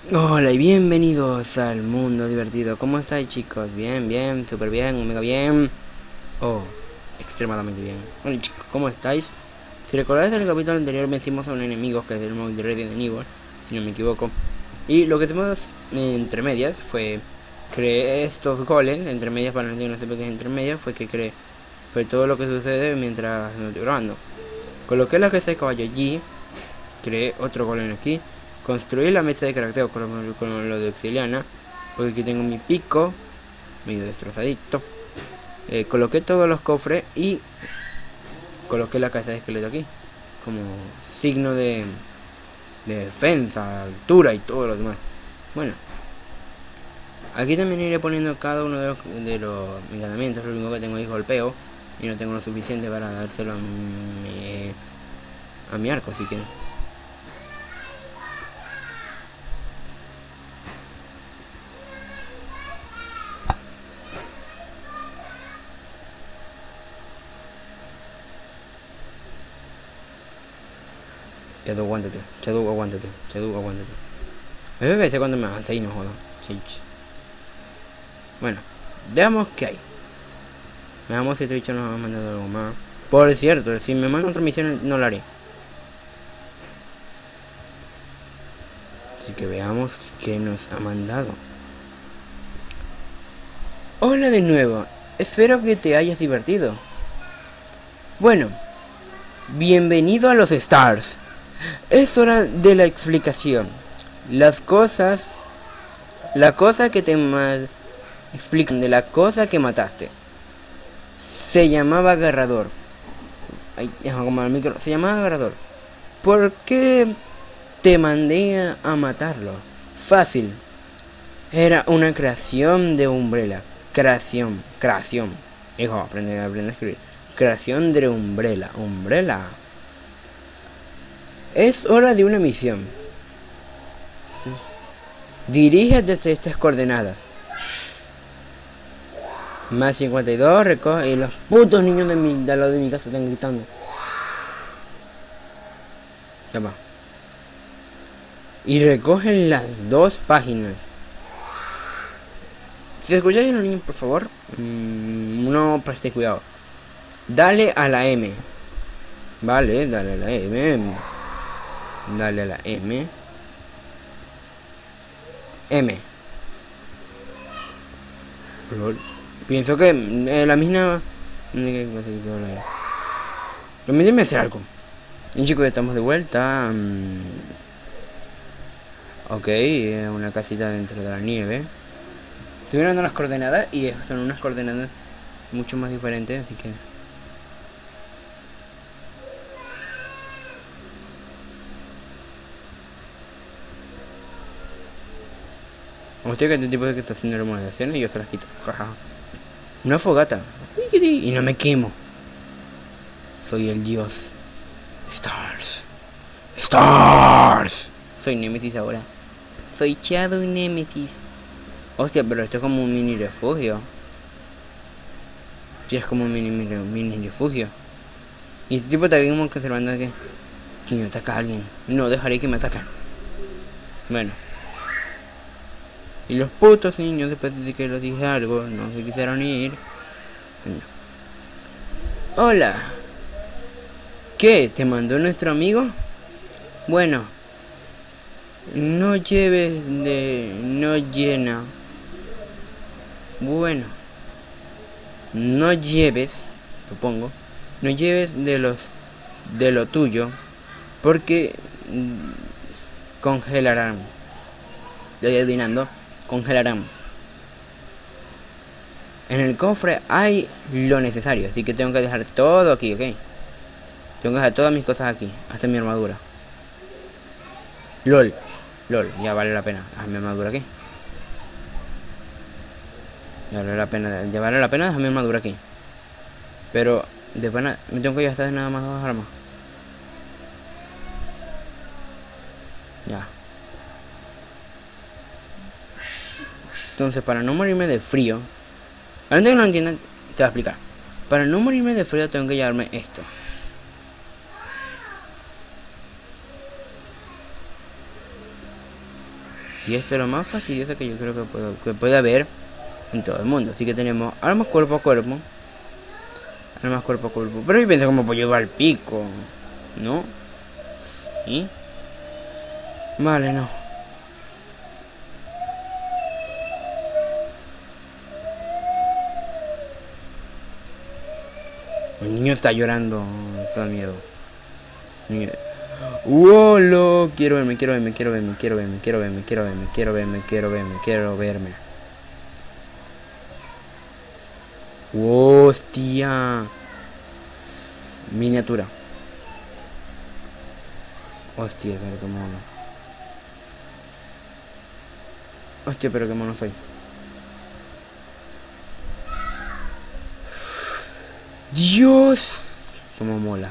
Hola y bienvenidos al mundo divertido. ¿Cómo estáis, chicos? Bien, bien, súper bien, mega bien. Oh, extremadamente bien. Bueno, chicos, ¿cómo estáis? Si recordáis en el capítulo anterior vencimos a un enemigo que es el modo de Resident Evil, si no me equivoco. Y lo que hicimos entre medias fue creé estos golems, entre medias para no sepa qué es entre medias, fue todo lo que sucede mientras no estoy grabando. Coloqué la cabeza de caballo allí, creé otro golem aquí, construí la mesa de crafteo con lo de auxiliana, porque aquí tengo mi pico medio destrozadito. Coloqué todos los cofres y coloqué la cabeza de esqueleto aquí como signo de defensa, altura y todo lo demás. Bueno, aquí también iré poniendo cada uno de los encantamientos. Lo único que tengo es golpeo y no tengo lo suficiente para dárselo a mi arco, así que Chadu, aguántate, Chadu, aguántate, Chadu, aguántate. A veces cuando me avance y no jodan. Sí. Bueno, veamos qué hay. Veamos si este bicho nos ha mandado algo más. Por cierto, si me manda otra misión no la haré. Así que veamos qué nos ha mandado. Hola de nuevo. Espero que te hayas divertido. Bueno, bienvenido a los Stars. Es hora de la explicación. La cosa que te explican de la cosa que mataste. Se llamaba agarrador. Ay, deja como el micro. Se llamaba agarrador. ¿Por qué te mandé a matarlo? Fácil. Era una creación de Umbrella. Creación. Hijo, aprende a escribir. Creación de Umbrella. Es hora de una misión. Sí. Dirígete desde estas coordenadas. Más 52, recoge. Y los putos niños de al lado de mi casa están gritando. Ya va. Y recogen las dos páginas. Si escucháis a los niños, por favor, no prestéis cuidado. Dale a la M. Vale, dale a la M. Dale a la M. M. Pienso que la misma. Permíteme hacer algo. Y chicos, ya estamos de vuelta. Ok, una casita dentro de la nieve. Estoy mirando las coordenadas y son unas coordenadas mucho más diferentes, así que... Hostia, que este tipo de que está haciendo remodelaciones y yo se las quito. Jaja. Una fogata. Y no me quemo. Soy el dios. Stars. Soy Nemesis ahora. Soy Shadow Nemesis. Hostia, pero esto es como un mini refugio. Sí, es como un mini refugio. Y este tipo está como conservando que me ataca a alguien. No dejaré que me ataquen. Bueno. Y los putos niños, después de que les dije algo, no se quisieron ir. Bueno. Hola. ¿Qué? ¿Te mandó nuestro amigo? Bueno. No lleves de... No llena. Bueno. No lleves, supongo. No lleves de lo tuyo. Porque congelarán. Estoy adivinando. Congelarán. En el cofre hay lo necesario. Así que tengo que dejar todo aquí, ¿ok? Tengo que dejar todas mis cosas aquí. Hasta mi armadura. LOL, ya vale la pena. Dejar mi armadura aquí. Ya vale la pena dejar mi armadura aquí. Pero de pana me tengo que gastar nada más 2 armas. Ya. Entonces, para no morirme de frío, a la gente que no lo entienda, te voy a explicar. Para no morirme de frío tengo que llevarme esto. Y esto es lo más fastidioso que yo creo que puede haber en todo el mundo. Así que tenemos armas cuerpo a cuerpo. Armas cuerpo a cuerpo. Pero yo pienso como puedo llevar el pico. ¿No? ¿Sí? Vale, no. El niño está llorando. Eso da miedo. ¡Wolo! Quiero verme, quiero verme, quiero verme, quiero verme, quiero verme, quiero verme, quiero verme, quiero verme, quiero verme. ¡Hostia! Miniatura. Hostia, pero qué mono. Hostia, pero qué mono soy. ¡Dios! Como mola.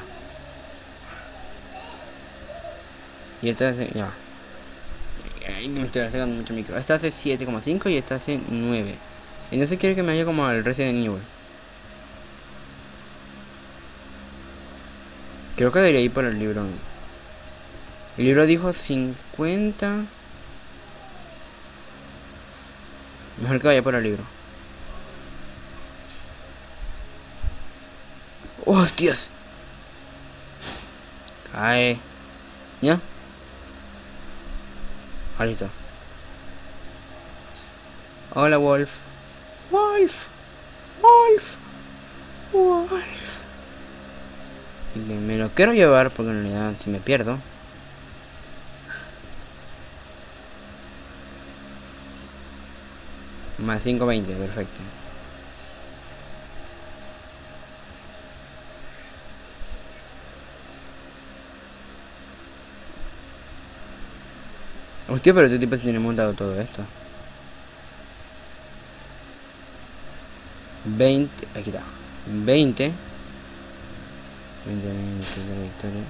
Y esta hace... Ya. Ay, me estoy sacando mucho micro. Esta hace 7,5 y esta hace 9. Entonces quiero que me vaya como al Resident Evil. Creo que debería ir por el libro. El libro dijo 50. Mejor que vaya por el libro. ¡Hostias! Cae. ¿Ya? Ah, listo. Hola, Wolf. Wolf. Wolf. Wolf. Y me lo quiero llevar porque en realidad si me pierdo. Más 520, perfecto. Hostia, pero este tipo se tiene montado todo esto. 20, aquí está. 20. 20 de la victoria.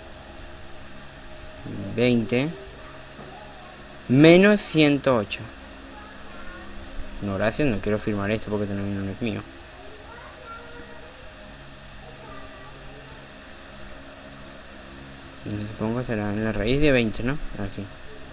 20. Menos 108. No, gracias, no quiero firmar esto porque no es mío. Entonces, supongo que será en la raíz de 20, ¿no? Aquí.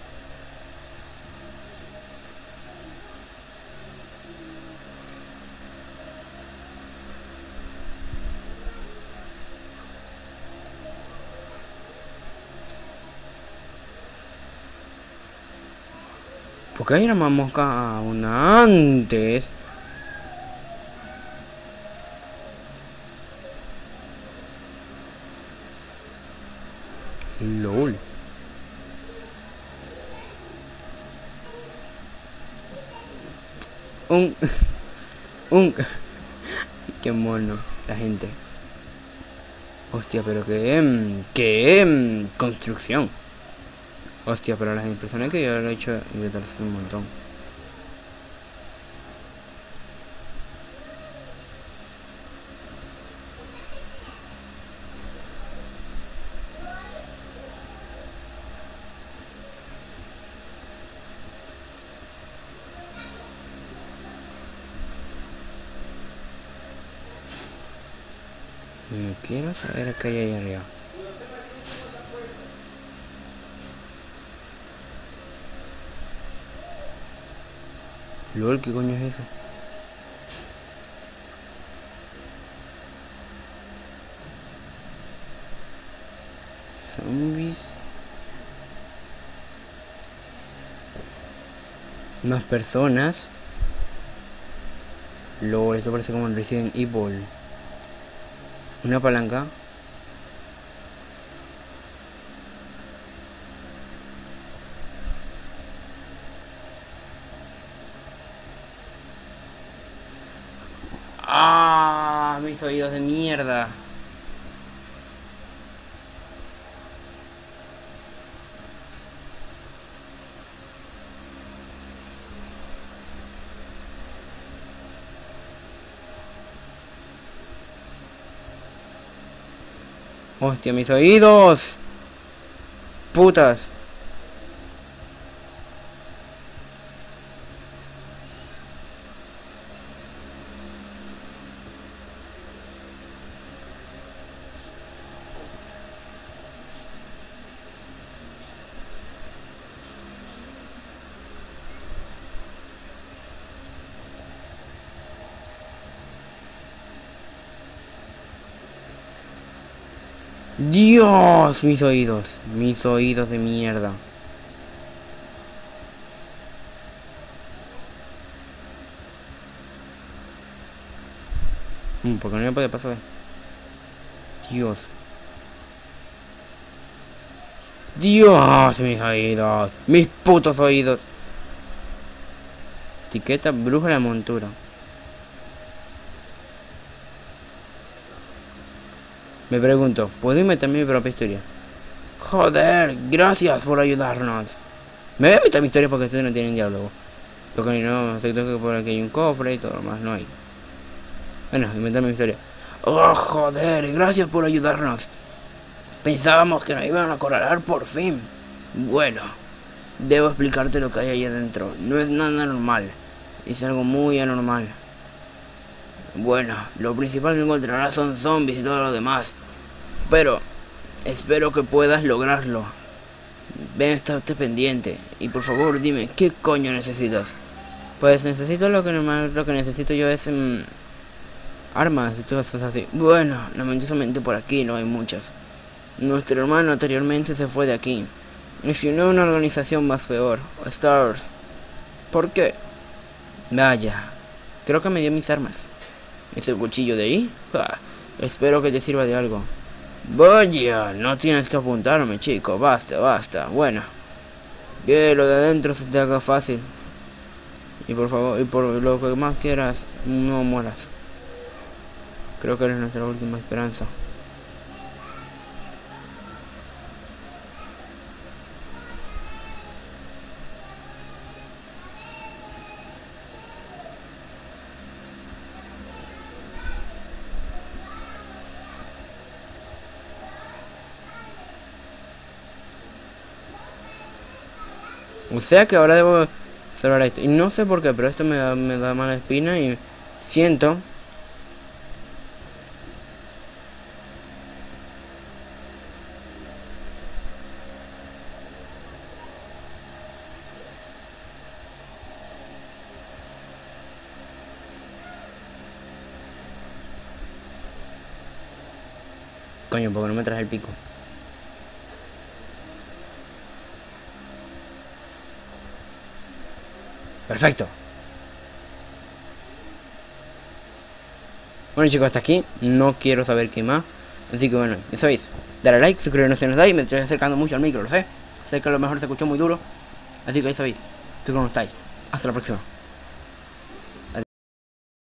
¿Por qué hay una más mosca una antes? LOL. Un... un... Qué mono, la gente. Hostia, pero qué construcción. Hostia, pero las impresiones que yo lo he hecho y me tardan un montón. No quiero saber qué hay ahí arriba. LOL, ¿qué coño es eso? Zombies. Más personas. LOL, esto parece como un Resident Evil. Una palanca. ¡Ah! Mis oídos de mierda. Hostia, mis oídos. Putas. Dios, mis oídos de mierda. Porque no me puede pasar. Dios. Dios, mis oídos. Mis putos oídos. Etiqueta bruja de la montura. Me pregunto, ¿puedo inventar mi propia historia? Joder, gracias por ayudarnos. Me voy a inventar mi historia porque ustedes no tienen diálogo. Porque no, sé que por aquí hay un cofre y todo lo más, no hay. Bueno, inventar mi historia. Oh, joder, gracias por ayudarnos. Pensábamos que nos iban a acorralar por fin. Bueno, debo explicarte lo que hay ahí adentro. No es nada normal. Es algo muy anormal. Bueno, lo principal que encontrarás son zombies y todo lo demás. Pero espero que puedas lograrlo. Ven, estate pendiente. Y por favor, dime, ¿qué coño necesitas? Pues necesito lo que necesito yo es armas y todas cosas así. Bueno, lamentablemente por aquí no hay muchas. Nuestro hermano anteriormente se fue de aquí y se unió a una organización más peor, Stars. ¿Por qué? Vaya, creo que me dio mis armas. ¿Es el cuchillo de ahí? Espero que te sirva de algo. Vaya, no tienes que apuntarme, chico. Basta. Bueno, que lo de adentro se te haga fácil. Y por favor, y por lo que más quieras, no mueras. Creo que eres nuestra última esperanza. O sea que ahora debo cerrar esto. Y no sé por qué, pero esto me da mala espina y siento. Coño, porque no me traes el pico. Perfecto. Bueno chicos, hasta aquí. No quiero saber qué más. Así que bueno, ya sabéis. Dale like, suscribiros si no os dais. Me estoy acercando mucho al micro, lo sé. Sé que a lo mejor se escuchó muy duro. Así que ya sabéis. ¿Tú cómo estáis? Hasta la próxima.